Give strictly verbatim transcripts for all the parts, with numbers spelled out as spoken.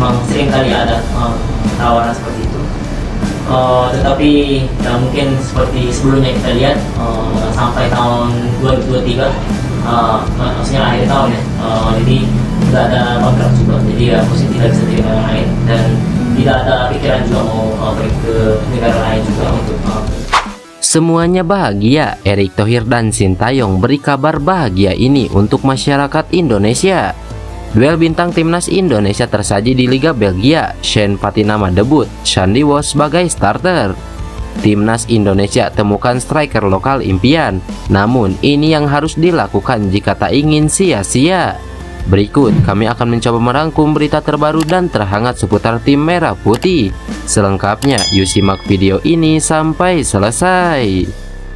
memang sering kali ada uh, tawaran seperti itu. Uh, tetapi ya mungkin seperti sebelumnya kita lihat uh, sampai tahun dua ribu dua puluh tiga, uh, maksudnya akhir tahun ya, uh, jadi tidak ada kontrak juga, jadi ya aku sih tidak bisa terima yang lain dan tidak ada pikiran juga mau uh, pergi ke negara lain juga untuk uh, Semuanya bahagia. Erick Thohir dan Sintayong beri kabar bahagia ini untuk masyarakat Indonesia. Duel bintang timnas Indonesia tersaji di Liga Belgia. Shane Patinama debut, Shandy Wos sebagai starter. Timnas Indonesia temukan striker lokal impian. Namun ini yang harus dilakukan jika tak ingin sia-sia. Berikut kami akan mencoba merangkum berita terbaru dan terhangat seputar tim merah putih. Selengkapnya yuk simak video ini sampai selesai.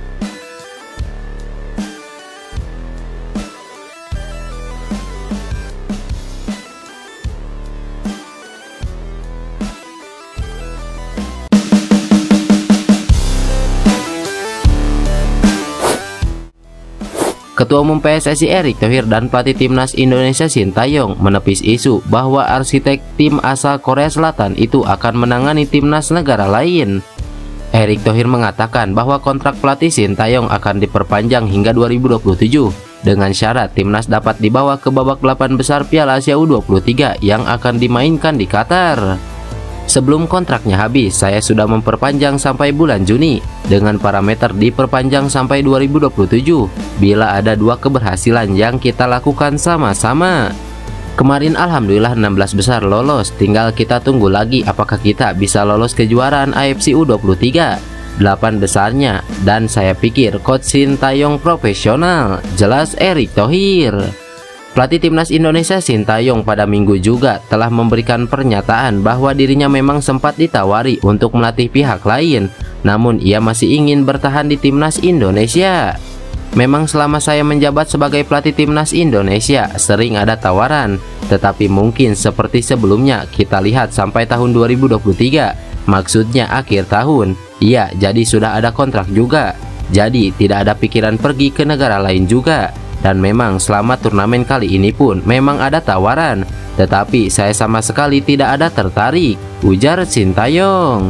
Ketua Umum P S S I Erick Thohir dan pelatih timnas Indonesia Sintayong menepis isu bahwa arsitek tim asal Korea Selatan itu akan menangani timnas negara lain. Erick Thohir mengatakan bahwa kontrak pelatih Sintayong akan diperpanjang hingga dua ribu dua puluh tujuh dengan syarat timnas dapat dibawa ke babak delapan besar Piala Asia U dua puluh tiga yang akan dimainkan di Qatar. Sebelum kontraknya habis, saya sudah memperpanjang sampai bulan Juni dengan parameter diperpanjang sampai dua ribu dua puluh tujuh bila ada dua keberhasilan yang kita lakukan sama-sama. Kemarin alhamdulillah enam belas besar lolos, tinggal kita tunggu lagi apakah kita bisa lolos kejuaraan A F C U dua puluh tiga delapan besarnya, dan saya pikir coach Sintayong profesional, jelas Erick Thohir. Pelatih timnas Indonesia Sintayong pada minggu juga telah memberikan pernyataan bahwa dirinya memang sempat ditawari untuk melatih pihak lain, namun ia masih ingin bertahan di timnas Indonesia. Memang selama saya menjabat sebagai pelatih timnas Indonesia sering ada tawaran, tetapi mungkin seperti sebelumnya kita lihat sampai tahun dua ribu dua puluh tiga, maksudnya akhir tahun. Iya, jadi sudah ada kontrak juga, jadi tidak ada pikiran pergi ke negara lain juga. Dan memang selama turnamen kali ini pun memang ada tawaran, tetapi saya sama sekali tidak ada tertarik, ujar Sintayong.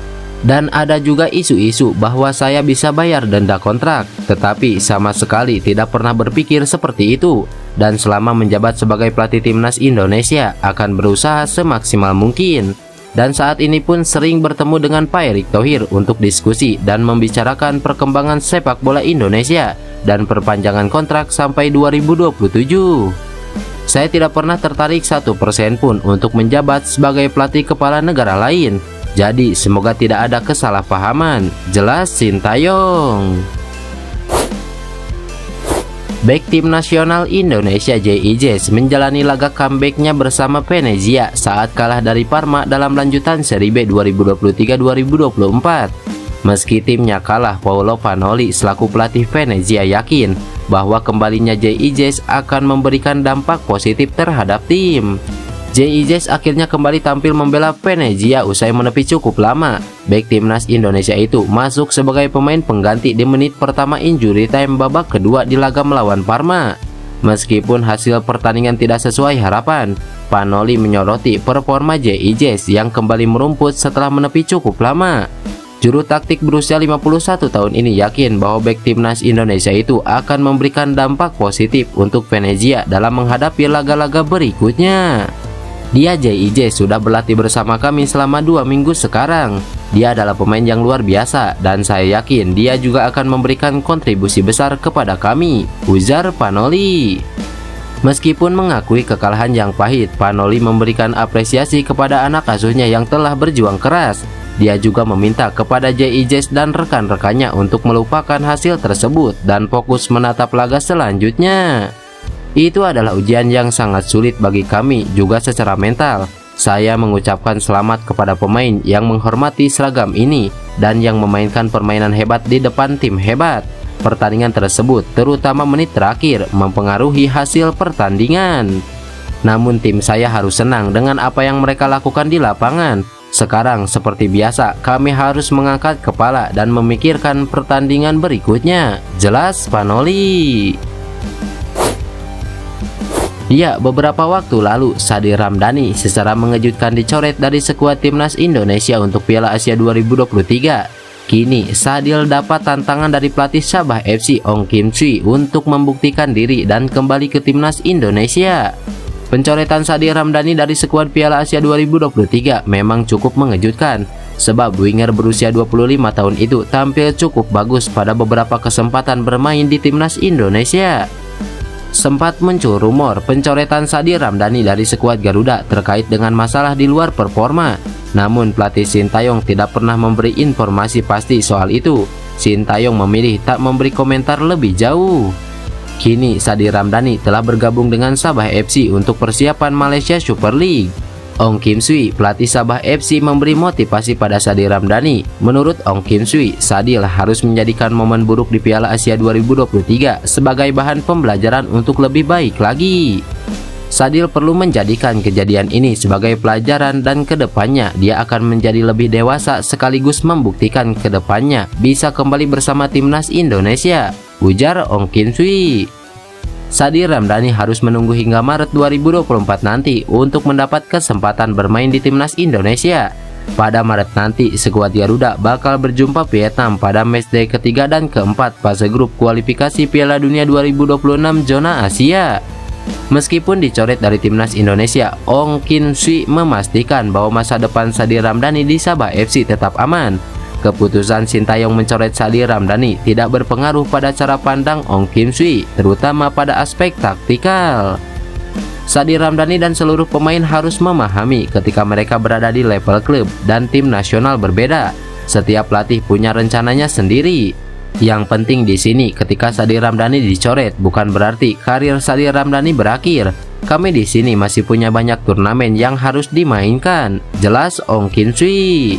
Dan ada juga isu-isu bahwa saya bisa bayar denda kontrak, tetapi sama sekali tidak pernah berpikir seperti itu. Dan selama menjabat sebagai pelatih timnas Indonesia akan berusaha semaksimal mungkin. Dan saat ini pun sering bertemu dengan Pak Erick Thohir untuk diskusi dan membicarakan perkembangan sepak bola Indonesia dan perpanjangan kontrak sampai dua ribu dua puluh tujuh. Saya tidak pernah tertarik satu persen pun untuk menjabat sebagai pelatih kepala negara lain. Jadi semoga tidak ada kesalahpahaman, jelas Sintayong. Bek tim nasional Indonesia J I J menjalani laga comebacknya bersama Venezia saat kalah dari Parma dalam lanjutan seri B dua ribu dua puluh tiga dua ribu dua puluh empat. Meski timnya kalah, Paolo Vanoli selaku pelatih Venezia yakin bahwa kembalinya J I J akan memberikan dampak positif terhadap tim. J I J akhirnya kembali tampil membela Venezia usai menepi cukup lama. Bek timnas Indonesia itu masuk sebagai pemain pengganti di menit pertama injury time babak kedua di laga melawan Parma. Meskipun hasil pertandingan tidak sesuai harapan, Vanoli menyoroti performa J I J yang kembali merumput setelah menepi cukup lama. Juru taktik berusia lima puluh satu tahun ini yakin bahwa bek timnas Indonesia itu akan memberikan dampak positif untuk Venezia dalam menghadapi laga-laga berikutnya. Dia J I J sudah berlatih bersama kami selama dua minggu sekarang. Dia adalah pemain yang luar biasa dan saya yakin dia juga akan memberikan kontribusi besar kepada kami, ujar Vanoli. Meskipun mengakui kekalahan yang pahit, Vanoli memberikan apresiasi kepada anak asuhnya yang telah berjuang keras. Dia juga meminta kepada J I J dan rekan-rekannya untuk melupakan hasil tersebut dan fokus menatap laga selanjutnya. Itu adalah ujian yang sangat sulit bagi kami juga secara mental. Saya mengucapkan selamat kepada pemain yang menghormati seragam ini dan yang memainkan permainan hebat di depan tim hebat. Pertandingan tersebut, terutama menit terakhir, mempengaruhi hasil pertandingan. Namun tim saya harus senang dengan apa yang mereka lakukan di lapangan. Sekarang seperti biasa, kami harus mengangkat kepala dan memikirkan pertandingan berikutnya, jelas Vanoli. Ya, beberapa waktu lalu Sadil Ramdhani secara mengejutkan dicoret dari skuad timnas Indonesia untuk Piala Asia dua ribu dua puluh tiga. Kini Sadil dapat tantangan dari pelatih Sabah F C Ong Kim Sui untuk membuktikan diri dan kembali ke timnas Indonesia. Pencoretan Sadil Ramdhani dari skuad Piala Asia dua ribu dua puluh tiga memang cukup mengejutkan, sebab winger berusia dua puluh lima tahun itu tampil cukup bagus pada beberapa kesempatan bermain di timnas Indonesia. Sempat muncul rumor pencoretan Sadil Ramdhani dari skuad Garuda terkait dengan masalah di luar performa. Namun pelatih Sintayong tidak pernah memberi informasi pasti soal itu. Sintayong memilih tak memberi komentar lebih jauh. Kini Sadil Ramdhani telah bergabung dengan Sabah F C untuk persiapan Malaysia Super League. Ong Kim Sui, pelatih Sabah F C, memberi motivasi pada Sadil Ramdhani. Menurut Ong Kim Sui, Sadil harus menjadikan momen buruk di Piala Asia dua ribu dua puluh tiga sebagai bahan pembelajaran untuk lebih baik lagi. Sadil perlu menjadikan kejadian ini sebagai pelajaran dan kedepannya dia akan menjadi lebih dewasa sekaligus membuktikan kedepannya bisa kembali bersama timnas Indonesia, ujar Ong Kim Sui. Sadil Ramdhani harus menunggu hingga Maret dua ribu dua puluh empat nanti untuk mendapat kesempatan bermain di timnas Indonesia. Pada Maret nanti, skuad Garuda bakal berjumpa Vietnam pada matchday ketiga dan keempat fase grup kualifikasi Piala Dunia dua ribu dua puluh enam zona Asia. Meskipun dicoret dari timnas Indonesia, Ong Kim Sui memastikan bahwa masa depan Sadil Ramdhani di Sabah F C tetap aman. Keputusan Sintayong mencoret Sadil Ramdhani tidak berpengaruh pada cara pandang Ong Kim Sui, terutama pada aspek taktikal. Sadil Ramdhani dan seluruh pemain harus memahami ketika mereka berada di level klub dan tim nasional berbeda. Setiap pelatih punya rencananya sendiri. Yang penting di sini, ketika Sadil Ramdhani dicoret bukan berarti karir Sadil Ramdhani berakhir. Kami di sini masih punya banyak turnamen yang harus dimainkan, jelas Ong Kim Sui.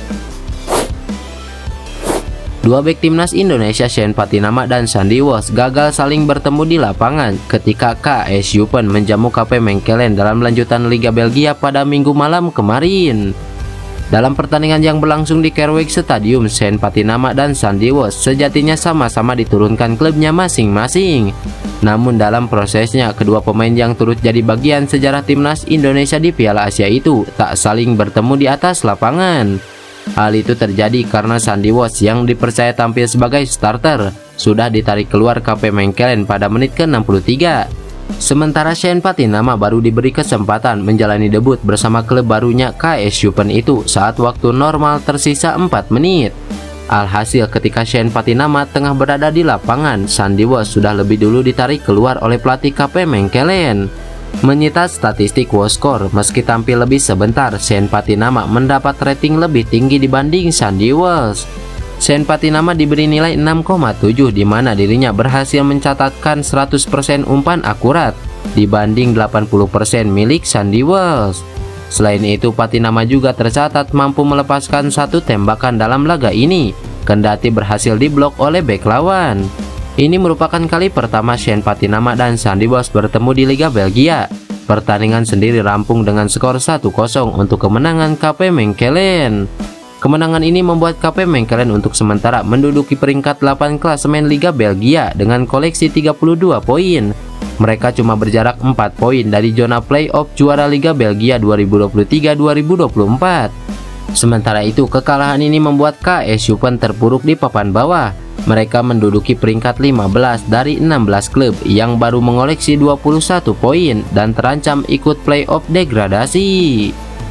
Dua bek timnas Indonesia Shane Patinama dan Sandy Walsh gagal saling bertemu di lapangan ketika K S Eupen menjamu K P Mechelen dalam lanjutan Liga Belgia pada Minggu malam kemarin. Dalam pertandingan yang berlangsung di Kerwijk Stadium, Shane Patinama dan Sandy Walsh sejatinya sama-sama diturunkan klubnya masing-masing. Namun dalam prosesnya, kedua pemain yang turut jadi bagian sejarah timnas Indonesia di Piala Asia itu tak saling bertemu di atas lapangan. Hal itu terjadi karena Sandy Walsh yang dipercaya tampil sebagai starter sudah ditarik keluar K P Mechelen pada menit ke enam puluh tiga. Sementara Shane Patinama baru diberi kesempatan menjalani debut bersama klub barunya K S Eupen itu saat waktu normal tersisa empat menit. Alhasil ketika Shane Patinama tengah berada di lapangan, Sandy Walsh sudah lebih dulu ditarik keluar oleh pelatih K P Mechelen. Menyita statistik WOSCORE, meski tampil lebih sebentar, Shane Patinama mendapat rating lebih tinggi dibanding Sandy Walsh. Shane Patinama diberi nilai enam koma tujuh, di mana dirinya berhasil mencatatkan seratus persen umpan akurat dibanding delapan puluh persen milik Sandy Walsh. Selain itu, Patinama juga tercatat mampu melepaskan satu tembakan dalam laga ini, kendati berhasil diblok oleh bek lawan. Ini merupakan kali pertama Shane Patinama dan Sandy Walsh bertemu di Liga Belgia. Pertandingan sendiri rampung dengan skor satu kosong untuk kemenangan K P Mechelen. Kemenangan ini membuat K P Mechelen untuk sementara menduduki peringkat delapan klasemen Liga Belgia dengan koleksi tiga puluh dua poin. Mereka cuma berjarak empat poin dari zona playoff juara Liga Belgia dua ribu dua puluh tiga dua ribu dua puluh empat. Sementara itu, kekalahan ini membuat K S Eupen terpuruk di papan bawah. Mereka menduduki peringkat lima belas dari enam belas klub yang baru mengoleksi dua puluh satu poin dan terancam ikut playoff degradasi.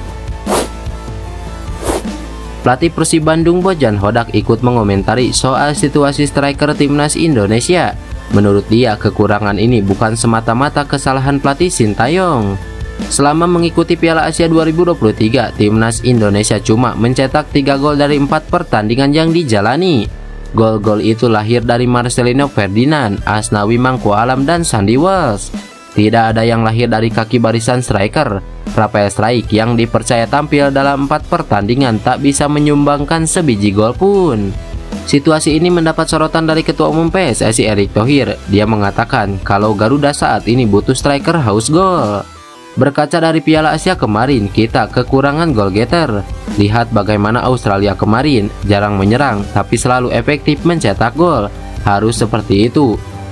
Pelatih Persib Bandung Bojan Hodak ikut mengomentari soal situasi striker timnas Indonesia. Menurut dia, kekurangan ini bukan semata-mata kesalahan pelatih Sintayong. Selama mengikuti Piala Asia dua ribu dua puluh tiga, timnas Indonesia cuma mencetak tiga gol dari empat pertandingan yang dijalani. Gol-gol itu lahir dari Marcelino Ferdinand, Asnawi Mangku Alam, dan Sandy Walsh. Tidak ada yang lahir dari kaki barisan striker. Rafael Struijk yang dipercaya tampil dalam empat pertandingan tak bisa menyumbangkan sebiji gol pun. Situasi ini mendapat sorotan dari Ketua Umum P S S I Erick Thohir. Dia mengatakan kalau Garuda saat ini butuh striker haus gol. Berkaca dari Piala Asia kemarin, kita kekurangan goal getter. Lihat bagaimana Australia kemarin, jarang menyerang tapi selalu efektif mencetak gol. Harus seperti itu.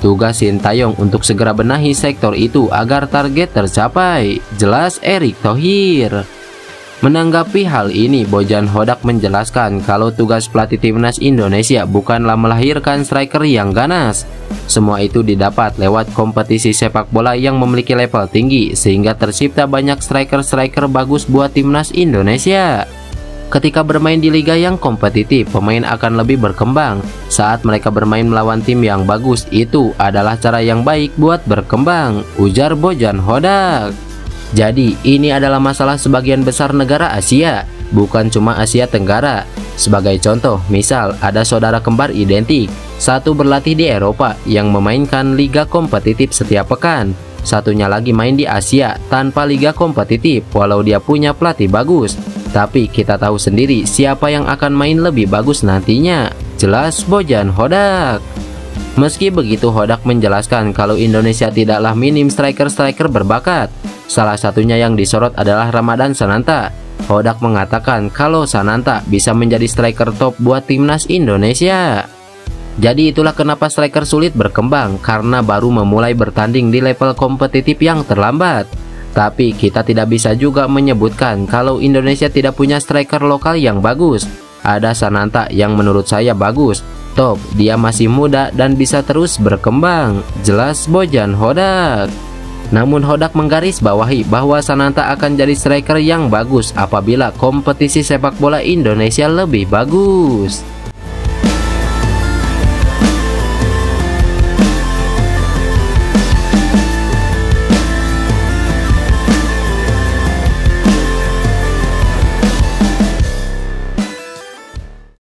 Tugas Sintayong untuk segera benahi sektor itu agar target tercapai, jelas Erick Thohir. Menanggapi hal ini, Bojan Hodak menjelaskan kalau tugas pelatih timnas Indonesia bukanlah melahirkan striker yang ganas. Semua itu didapat lewat kompetisi sepak bola yang memiliki level tinggi, sehingga tercipta banyak striker-striker bagus buat timnas Indonesia. Ketika bermain di liga yang kompetitif, pemain akan lebih berkembang. Saat mereka bermain melawan tim yang bagus, itu adalah cara yang baik buat berkembang, ujar Bojan Hodak. Jadi, ini adalah masalah sebagian besar negara Asia, bukan cuma Asia Tenggara. Sebagai contoh, misal ada saudara kembar identik, satu berlatih di Eropa yang memainkan liga kompetitif setiap pekan, satunya lagi main di Asia tanpa liga kompetitif walau dia punya pelatih bagus. Tapi kita tahu sendiri siapa yang akan main lebih bagus nantinya, jelas Bojan Hodak. Meski begitu, Hodak menjelaskan kalau Indonesia tidaklah minim striker-striker berbakat. Salah satunya yang disorot adalah Ramadan Sananta. Hodak mengatakan kalau Sananta bisa menjadi striker top buat timnas Indonesia. Jadi itulah kenapa striker sulit berkembang, karena baru memulai bertanding di level kompetitif yang terlambat. Tapi kita tidak bisa juga menyebutkan kalau Indonesia tidak punya striker lokal yang bagus. Ada Sananta yang menurut saya bagus, top, dia masih muda dan bisa terus berkembang, jelas Bojan Hodak. Namun Hodak menggarisbawahi bahwa Sananta akan jadi striker yang bagus apabila kompetisi sepak bola Indonesia lebih bagus.